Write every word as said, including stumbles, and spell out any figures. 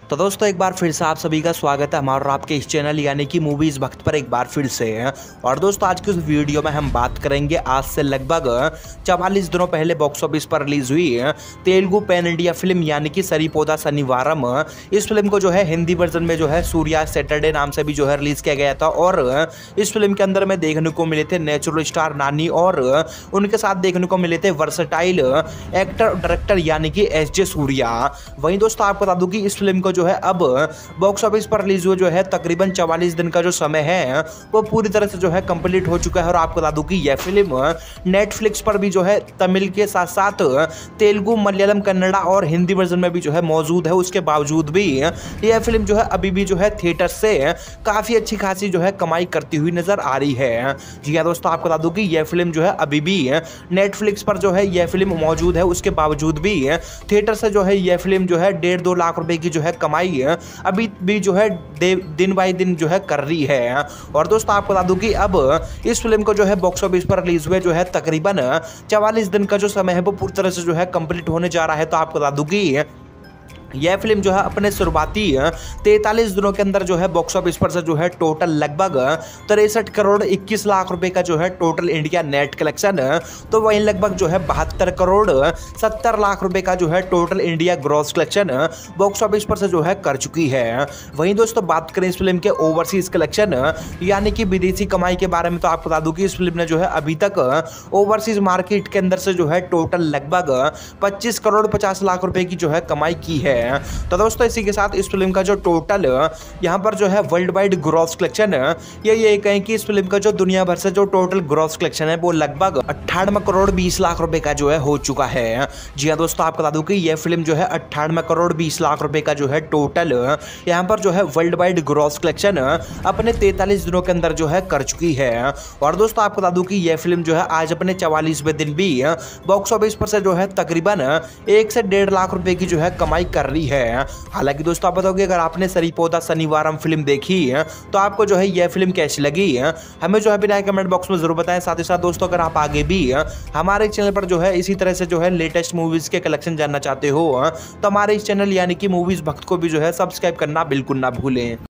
तो दोस्तों एक बार फिर से आप सभी का स्वागत है हमारा और आपके इस चैनल यानी कि मूवीज भक्त पर एक बार फिर से है। और दोस्तों आज की इस वीडियो में हम बात करेंगे आज से लगभग चवालीस दिनों पहले बॉक्स ऑफिस पर रिलीज हुई तेलुगु पैन इंडिया फिल्म यानी कि सरिपोदा शनिवारम। इस फिल्म को जो है हिंदी वर्जन में जो है सूर्या सैटरडे नाम से भी जो है रिलीज किया गया था और इस फिल्म के अंदर में देखने को मिले थे नेचुरल स्टार नानी और उनके साथ देखने को मिले थे वर्सटाइल एक्टर डायरेक्टर यानी कि एस जे सूर्या। वहीं दोस्तों आपको बता दूं कि इस फिल्म को जो है अब बॉक्स ऑफिस पर रिलीज हुए जो है तकरीबन चवालीस दिन का जो समय है वो पूरी तरह से जो है कंप्लीट हो चुका है। और आपको बता दूं कि यह फिल्म नेटफ्लिक्स पर भी जो है तमिल के साथ साथ तेलुगु मलयालम कन्नड़ा और हिंदी वर्जन में भी जो है मौजूद है। उसके बावजूद भी यह फिल्म जो है अभी भी जो है थिएटर से काफी अच्छी खासी जो है कमाई करती हुई नजर आ रही है। जी हाँ दोस्तों आपको बता दूं कि यह फिल्म जो है अभी भी नेटफ्लिक्स पर जो है यह फिल्म मौजूद है। उसके बावजूद भी थिएटर से जो है यह फिल्म जो है डेढ़ दो लाख रुपए की जो है कमाई अभी भी जो है दिन बाय दिन जो है कर रही है। और दोस्तों आपको बता दूं कि अब इस फिल्म को जो है बॉक्स ऑफिस पर रिलीज हुए जो है तकरीबन चवालीस दिन का जो समय है वो पूरी तरह से जो है कंप्लीट होने जा रहा है। तो आपको बता दूं कि यह फिल्म जो है अपने शुरुआती तैंतालीस दिनों के अंदर जो है बॉक्स ऑफिस पर से जो है टोटल लगभग तिरसठ करोड़ इक्कीस लाख रुपए का जो है टोटल इंडिया नेट कलेक्शन, तो वहीं लगभग जो है बहत्तर करोड़ सत्तर लाख रुपए का जो है total India gross collection box office पर से जो है कर चुकी है। वहीं दोस्तों बात करें इस फिल्म के ओवरसीज कलेक्शन यानी कि विदेशी कमाई के बारे में, तो आपको बता दूं कि इस फिल्म ने जो है अभी तक ओवरसीज मार्केट के अंदर से जो है टोटल लगभग पच्चीस करोड़ पचास लाख रुपए की जो है कमाई की है। तो दोस्तों इसी के साथ इस फिल्म का जो टोटल यहाँ पर जो है वर्ल्ड वाइड ग्रॉस कलेक्शन ये ये कहें कि इस फिल्म का जो दुनिया भर से जो टोटल ग्रॉस कलेक्शन है वो लगभग अट्ठानवे करोड़ बीस लाख रुपए का जो है हो चुका है। जी हाँ दोस्तों आपको बता दूं कि यह फिल्म जो है अट्ठानवे करोड़ बीस लाख रुपए का जो है टोटल यहाँ पर जो है वर्ल्ड वाइड ग्रॉस कलेक्शन अपने तैंतालीस दिनों के अंदर जो है कर चुकी है। और दोस्तों आपको बता दूं कि यह फिल्म जो है आज अपने चवालीसवें दिन भी बॉक्स ऑफिस पर से जो है तकरीबन एक से डेढ़ लाख रुपए की जो है कमाई कर रही है। हालांकि दोस्तों आप बताओगे अगर आपने सरिपोदा शनिवारम फिल्म देखी है तो आपको जो है यह फिल्म कैसी लगी है हमें जो है बिना कमेंट बॉक्स में जरूर बताएं। साथ ही साथ दोस्तों अगर आप आगे भी हमारे चैनल पर जो है इसी तरह से जो है लेटेस्ट मूवीज के कलेक्शन जानना चाहते हो तो हमारे इस चैनल यानी कि मूवीज भक्त को भी जो है सब्सक्राइब करना बिल्कुल ना भूलें।